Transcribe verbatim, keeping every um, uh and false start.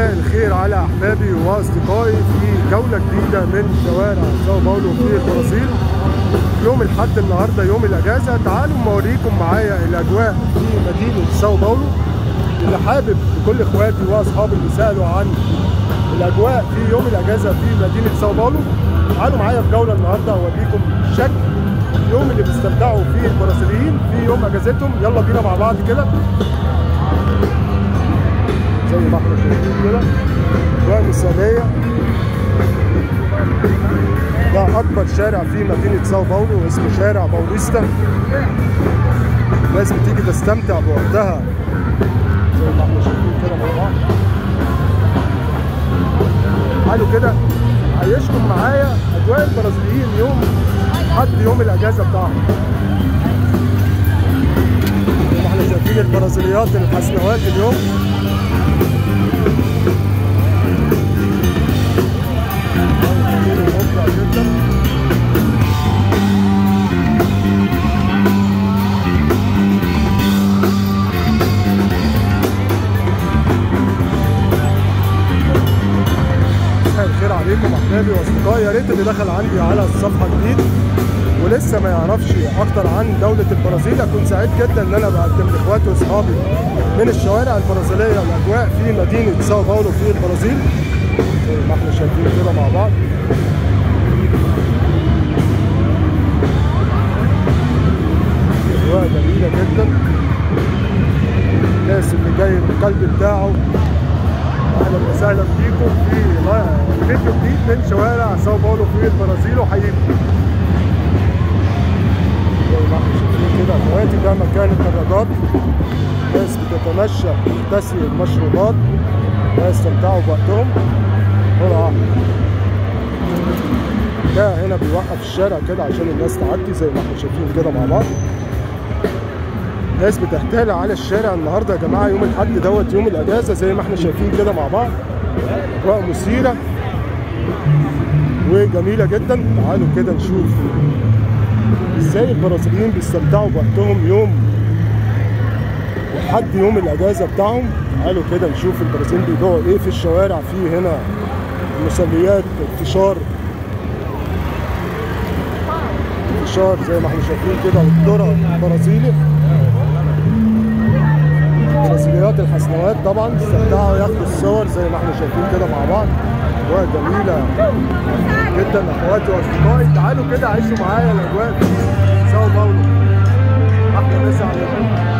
مساء الخير على احبابي واصدقائي في جوله جديده من شوارع ساو باولو في البرازيل. يوم الاحد النهارده يوم الاجازه، تعالوا اوريكم معايا الاجواء في مدينه ساو باولو. اللي حابب بكل اخواتي واصحابي اللي سالوا عن الاجواء في يوم الاجازه في مدينه ساو باولو، تعالوا معايا في جوله النهارده اوريكم شكل يوم اللي بيستمتعوا فيه البرازيليين في يوم اجازتهم. يلا بينا مع بعض كده زي ما احنا شايفين كده اجواء مثاليه. ده اكبر شارع في مدينه ساو باولو اسمه شارع باوليستا. الناس بتيجي تستمتع بوقتها زي ما احنا شايفين كده مع بعض. تعالوا كده عيشكم معايا اجواء البرازيليين يوم حد يوم الاجازه بتاعهم. زي ما احنا شايفين البرازيليات الحسنوات اليوم. الخير عليكم احبابي واصدقائي، يا ريت اللي دخل عندي على الصفحه جديد ولسه ما يعرفش اكتر عن دوله البرازيل، اكون سعيد جدا ان انا بقدم لاخواتي واصحابي من الشوارع البرازيليه الاجواء في مدينه ساو باولو في البرازيل زي ما احنا شايفين كده مع بعض. اجواء جميله جدا. الناس اللي جاي القلب بتاعه اهلا وسهلا بيكم في فيديو جديد من شوارع ساو باولو في البرازيل، وحييكم زي ما احنا شايفين كده اخواتي. ده مكان الدراجات، ناس بتتمشى تسقي المشروبات ويستمتعوا بوقتهم. هنا ده هنا بيوقف الشارع كده عشان الناس تعدي زي ما احنا شايفين كده مع بعض. ناس بتحتال على الشارع النهارده يا جماعه، يوم الاحد دوت يوم الاجازه زي ما احنا شايفين كده مع بعض. اجواء مثيره وجميله جدا. تعالوا كده نشوف ازاي البرازيليين بيستمتعوا بوقتهم يوم الاحد يوم الاجازه بتاعهم. تعالوا كده نشوف البرازيل بيبيعوا ايه في الشوارع. في هنا مسليات، فشار فشار زي ما احنا شايفين كده، والذره البرازيلي، برازيليات الحسنوات طبعا استمتعوا ياخدوا الصور زي ما احنا شايفين كده مع بعض. اجواء جميله جدا اخواتي واصدقائي. تعالوا كده عيشوا معايا الاجواء في ساو باولو. احلى مسا عليكم.